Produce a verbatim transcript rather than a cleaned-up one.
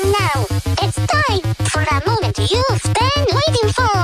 Now, it's time for that moment you've been waiting for.